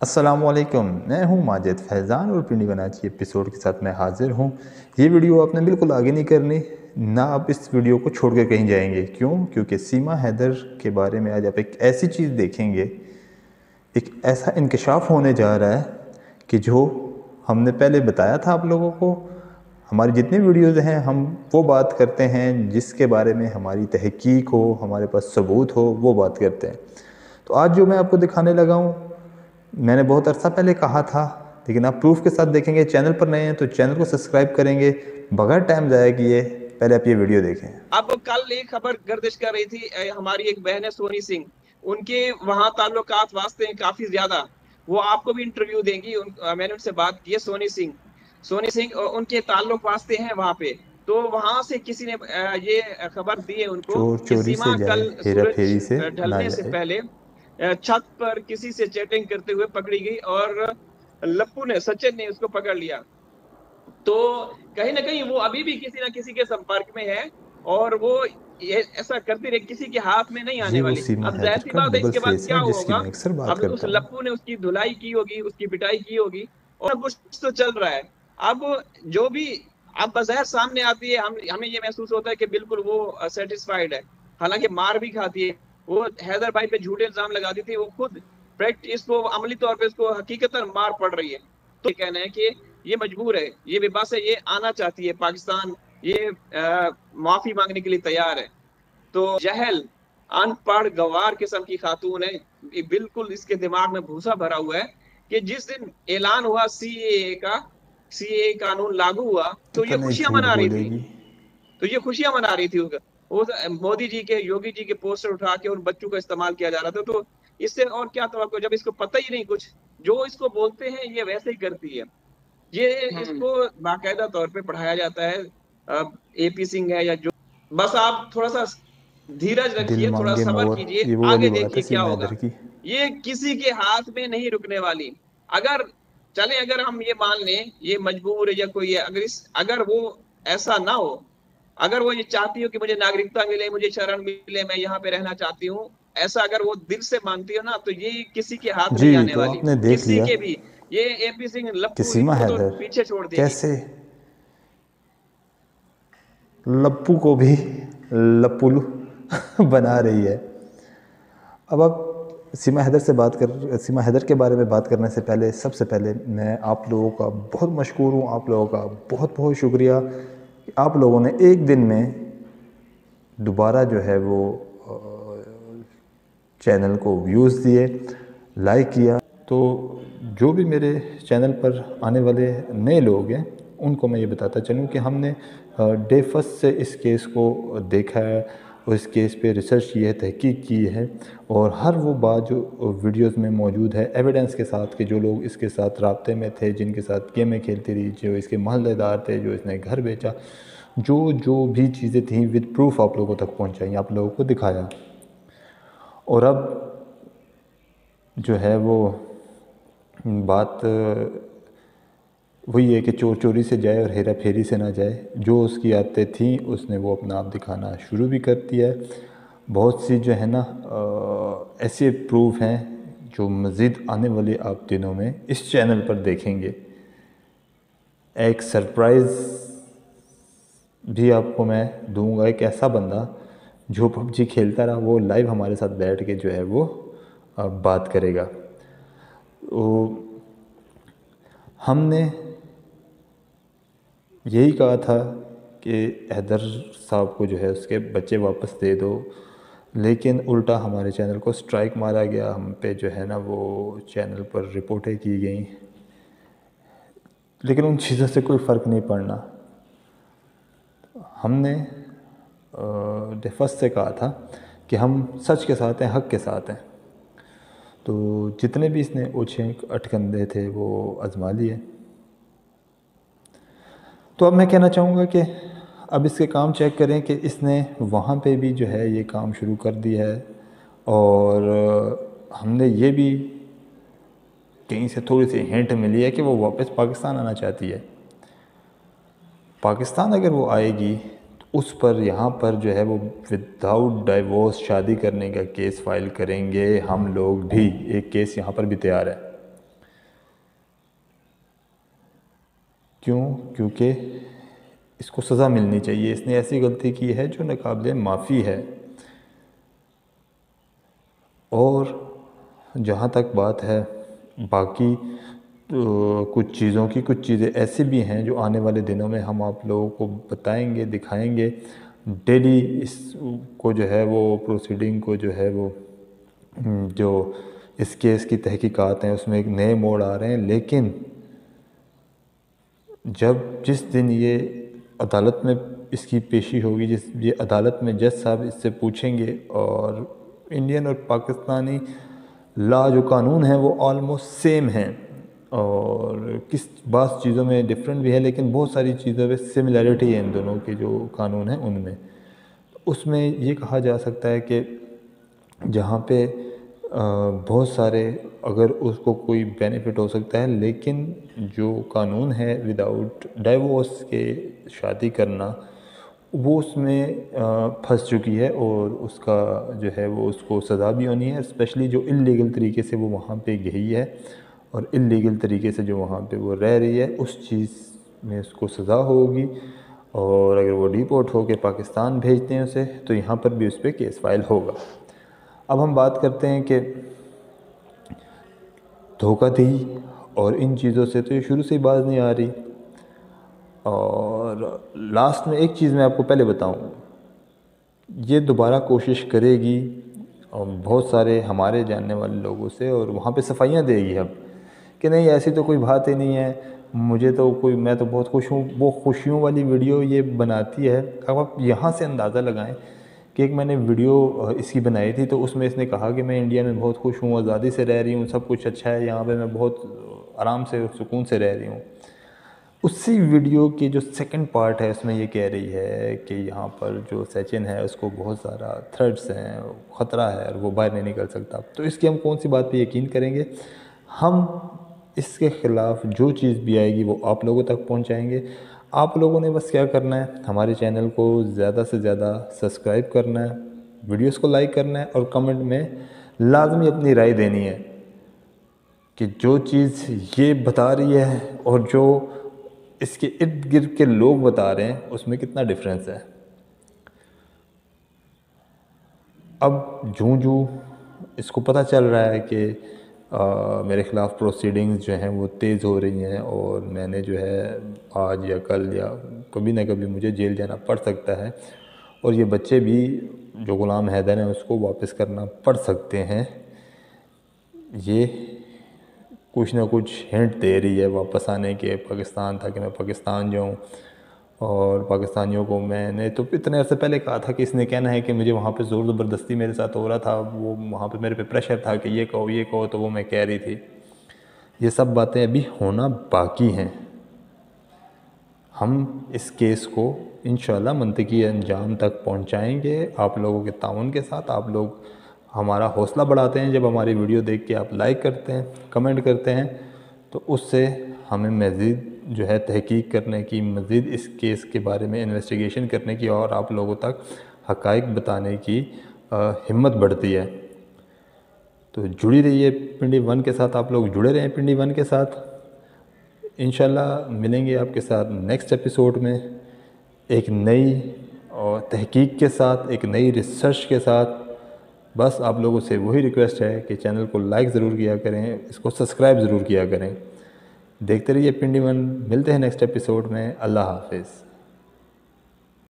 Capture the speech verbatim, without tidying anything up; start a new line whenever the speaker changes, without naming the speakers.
अस्सलामुअलैकुम, मैं हूं माजिद फैज़ान और पिंडी बनाची एपिसोड के साथ मैं हाज़िर हूं। ये वीडियो आपने बिल्कुल आगे नहीं करनी, ना आप इस वीडियो को छोड़ के कहीं जाएंगे। क्यों? क्योंकि सीमा हैदर के बारे में आज आप एक ऐसी चीज़ देखेंगे, एक ऐसा इंकशाफ होने जा रहा है कि जो हमने पहले बताया था आप लोगों को। हमारी जितनी वीडियोज़ हैं हम वो बात करते हैं जिसके बारे में हमारी तहकीक हो, हमारे पास सबूत हो, वो बात करते हैं। तो आज जो मैं आपको दिखाने लगा हूँ, मैंने बहुत अरसा पहले कहा था, लेकिन आप प्रूफ के साथ देखेंगे। चैनल पर नए हैं तो चैनल को सब्सक्राइब करेंगे। बगैर टाइम ज़ाया किए पहले आप ये वीडियो देखें।
अब कल एक खबर गर्दिश कर रही थी, अ, हमारी एक बहन है सोनी सिंह, उनके वहां ताल्लुकात वास्ते हैं काफी ज्यादा। वो आपको भी इंटरव्यू देंगी। उन, अ, मैंने उनसे बात की है। सोनी सिंह सोनी सिंह अ, उनके ताल्लुक वास्ते हैं वहां पे। तो वहां से किसी ने अ, ये खबर दी है उनको
चोर
कि
चोरी
सीमा
से जाए,
कल
हेरा
सूरज
फेरी से
अ,
ना
ढलने से
जाए।
पहले अ, छत पर किसी से चैटिंग करते हुए पकड़ी गई और लप्पू ने सचिन ने उसको पकड़ लिया। तो कहीं ना कहीं वो अभी भी किसी ना किसी के संपर्क में है और वो ये ऐसा करती रहे, किसी के हाथ में नहीं
ये
आने
वो
वाली।
सीमा
अब जाहिर
हैदर
सी
का
बात है,
डबल
इसके बाद
फेस
क्या
है जिसकी
होगा।
मैं अक्सर बात
अब उस
करता हूँ।
लप्पू ने उसकी धुलाई की होगी, उसकी पिटाई की होगी और कुछ तो चल रहा है। अब जो भी अब बज़ाहिर सामने आती है, हम हमें ये महसूस होता है कि बिल्कुल वो सेटिस्फाइड है, हालांकि मार भी खाती है। वो हैदर भाई पे झूठे इल्जाम लगाती थी, वो खुद प्रैक्टिस को अमली तौर पे उसको हकीकतन मार पड़ रही है। तो ये कहना है कि ये मजबूर है, ये बेबस है, ये आना चाहती है पाकिस्तान, ये आ, माफी मांगने के लिए तैयार है। तो जहल, अनपढ़ गवार किस्म की खातून है। ये बिल्कुल इसके दिमाग में भूसा भरा हुआ है कि जिस दिन ऐलान हुआ सीएए का, सीएए कानून लागू हुआ, तो ये
कितने
खुशियां
झूठ
मना रही थी।
बोलेगी।
तो ये खुशियां मना रही थी उसका। वो मोदी जी के, योगी जी के पोस्टर उठा के उन बच्चों का इस्तेमाल किया जा रहा था। तो इससे और क्या तो, जब इसको पता ही नहीं कुछ, जो इसको बोलते हैं ये वैसे ही करती है। ये इसको बाकायदा तौर पे पढ़ाया जाता है। अब एपी सिंह है या जो, बस आप थोड़ा सा धीरज
दिल
रखिए, थोड़ा
मांगे
सब्र
मोर,
कीजिए,
ये वो वाली
आगे
बात है
देखिए क्या
सीमा
होगा।
हैदर की।
ये किसी के हाथ में नहीं रुकने वाली। अगर चले, अगर हम ये मान लें ये मजबूर है या कोई है, अगर इस अगर वो ऐसा ना हो, अगर वो ये चाहती हो कि मुझे नागरिकता मिले, मुझे शरण मिले, मैं यहाँ पे रहना चाहती हूँ, ऐसा अगर वो दिल से मानती हो ना, तो ये किसी के हाथ नहीं
जी,
आने
तो
वाली,
आपने देख
किसी
लिया
के भी। ये एपी सिंह,
कि
लप्पू,
सीमा
इनको तो
हैदर
पीछे छोड़ देगी।
कैसे लप्पू को भी लप्पुलू बना रही है। अब आप सीमा हैदर से बात कर सीमा हैदर के बारे में बात करने से पहले, सबसे पहले मैं आप लोगों का बहुत मशकूर हूँ, आप लोगों का बहुत बहुत शुक्रिया कि आप लोगों ने एक दिन में दोबारा जो है वो चैनल को व्यूज़ दिए, लाइक किया। तो जो भी मेरे चैनल पर आने वाले नए लोग हैं उनको मैं ये बताता चलूँ कि हमने डे फर्स्ट से इस केस को देखा है और इस केस पे रिसर्च की है, तहकीक की है, और हर वो बात जो वीडियोस में मौजूद है एविडेंस के साथ कि जो लोग इसके साथ राब्ते में थे, जिनके साथ गेमें खेलती रही, जो इसके महल्लेदार थे, जो इसने घर बेचा, जो जो भी चीज़ें थी विद प्रूफ आप लोगों तक पहुंचाई, आप लोगों को दिखाया। और अब जो है वो बात वही है कि चोर चोरी से जाए और हेरा फेरी से ना जाए। जो उसकी आदतें थी उसने वो अपना आप दिखाना शुरू भी कर दिया है। बहुत सी जो है ना ऐसे प्रूफ हैं जो मज़ीद आने वाले आप दिनों में इस चैनल पर देखेंगे। एक सरप्राइज़ भी आपको मैं दूंगा। एक ऐसा बंदा जो पबजी खेलता रहा वो लाइव हमारे साथ बैठ के जो है वो बात करेगा। तो हमने यही कहा था कि हैदर साहब को जो है उसके बच्चे वापस दे दो, लेकिन उल्टा हमारे चैनल को स्ट्राइक मारा गया। हम पे जो है ना वो चैनल पर रिपोर्टें की गई, लेकिन उन चीज़ों से कोई फ़र्क नहीं पड़ना। हमने फर्स्ट से कहा था कि हम सच के साथ हैं, हक़ के साथ हैं। तो जितने भी इसने ओछे अटकंदे थे वो आजमा लिए। तो अब मैं कहना चाहूँगा कि अब इसके काम चेक करें कि इसने वहाँ पे भी जो है ये काम शुरू कर दिया है, और हमने ये भी कहीं से थोड़ी सी हिंट मिली है कि वो वापस पाकिस्तान आना चाहती है। पाकिस्तान अगर वो आएगी तो उस पर यहाँ पर जो है वो विदाउट डाइवोर्स शादी करने का केस फाइल करेंगे। हम लोग भी एक केस यहाँ पर भी तैयार है। क्यों? क्योंकि इसको सज़ा मिलनी चाहिए, इसने ऐसी गलती की है जो नाकाबिले माफ़ी है। और जहाँ तक बात है बाकी तो कुछ चीज़ों की, कुछ चीज़ें ऐसी भी हैं जो आने वाले दिनों में हम आप लोगों को बताएंगे, दिखाएंगे। डेली इस को जो है वो प्रोसीडिंग को जो है वो जो इस केस की तहकीकात हैं उसमें एक नए मोड़ आ रहे हैं। लेकिन जब जिस दिन ये अदालत में इसकी पेशी होगी, जिस ये अदालत में जज साहब इससे पूछेंगे, और इंडियन और पाकिस्तानी लॉ जो कानून है वो ऑलमोस्ट सेम हैं, और किस बात चीज़ों में डिफरेंट भी है लेकिन बहुत सारी चीज़ों में सिमिलैरिटी है इन दोनों के जो कानून हैं उनमें। उसमें ये कहा जा सकता है कि जहाँ पे बहुत सारे अगर उसको कोई बेनिफिट हो सकता है, लेकिन जो कानून है विदाउट डाइवोर्स के शादी करना वो उसमें फंस चुकी है, और उसका जो है वो उसको सज़ा भी होनी है। स्पेशली जो इल्लीगल तरीके से वो वहाँ पे गई है और इल्लीगल तरीके से जो वहाँ पे वो रह रही है उस चीज़ में उसको सज़ा होगी। और अगर वो डिपोर्ट हो के पाकिस्तान भेजते हैं उसे तो यहाँ पर भी उस पर केस फाइल होगा। अब हम बात करते हैं कि धोखाधड़ी और इन चीज़ों से तो ये शुरू से ही बाज नहीं आ रही। और लास्ट में एक चीज़ मैं आपको पहले बताऊं, ये दोबारा कोशिश करेगी और बहुत सारे हमारे जानने वाले लोगों से, और वहाँ पे सफाइयाँ देगी अब कि नहीं ऐसी तो कोई बात ही नहीं है, मुझे तो कोई, मैं तो बहुत खुश हूँ। वो खुशियों वाली वीडियो ये बनाती है। अब आप यहाँ से अंदाज़ा लगाएं कि एक मैंने वीडियो इसकी बनाई थी तो उसमें इसने कहा कि मैं इंडिया में बहुत खुश हूँ, आज़ादी से रह रही हूँ, सब कुछ अच्छा है यहाँ पे, मैं बहुत आराम से सुकून से रह रही हूँ। उसी वीडियो की जो सेकंड पार्ट है उसमें ये कह रही है कि यहाँ पर जो सचिन है उसको बहुत सारा थ्रेट्स हैं, ख़तरा है और वो बाहर नहीं निकल सकता। तो इसकी हम कौन सी बात पे यकीन करेंगे? हम इसके ख़िलाफ़ जो चीज़ भी आएगी वो आप लोगों तक पहुँचाएँगे। आप लोगों ने बस क्या करना है, हमारे चैनल को ज़्यादा से ज़्यादा सब्सक्राइब करना है, वीडियोस को लाइक करना है और कमेंट में लाजमी अपनी राय देनी है कि जो चीज़ ये बता रही है और जो इसके इर्द गिर्द के लोग बता रहे हैं उसमें कितना डिफरेंस है। अब जूँ जूँ इसको पता चल रहा है कि आ, मेरे ख़िलाफ़ प्रोसीडिंग्स जो हैं वो तेज़ हो रही हैं और मैंने जो है आज या कल या कभी ना कभी मुझे जेल जाना पड़ सकता है, और ये बच्चे भी जो ग़ुलाम हैदर हैं उसको वापस करना पड़ सकते हैं। ये कुछ ना कुछ हिंट दे रही है वापस आने के पाकिस्तान, ताकि मैं पाकिस्तान जाऊँ। और पाकिस्तानियों को मैंने तो इतने अर्से पहले कहा था कि इसने कहना है कि मुझे वहाँ पे ज़ोर ज़बरदस्ती मेरे साथ हो रहा था, वो वहाँ पे मेरे पे प्रेशर था कि ये कहो ये कहो, तो वो मैं कह रही थी। ये सब बातें अभी होना बाकी हैं। हम इस केस को इंशाल्लाह मंतकी अंजाम तक पहुँचाएँगे आप लोगों के ताउन के साथ। आप लोग हमारा हौसला बढ़ाते हैं जब हमारी वीडियो देख के आप लाइक करते हैं, कमेंट करते हैं, तो उससे हमें मज़ीद जो है तहकीक करने की, मज़ीद इस केस के बारे में इन्वेस्टिगेशन करने की और आप लोगों तक हक़ाइक़ बताने की हिम्मत बढ़ती है। तो जुड़ी रहिए पिंडी वन के साथ, आप लोग जुड़े रहें पिंडी वन के साथ। इंशाल्लाह मिलेंगे आपके साथ नेक्स्ट एपिसोड में एक नई और तहकीक के साथ, एक नई रिसर्च के साथ। बस आप लोगों से वही रिक्वेस्ट है कि चैनल को लाइक ज़रूर किया करें, इसको सब्सक्राइब ज़रूर किया करें। देखते रहिए पिंडी वन। मिलते हैं नेक्स्ट एपिसोड में। अल्लाह हाफ़िज़।